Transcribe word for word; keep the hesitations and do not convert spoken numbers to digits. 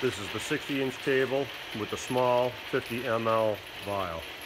This is the sixty inch table with the small fifty milliliter vial.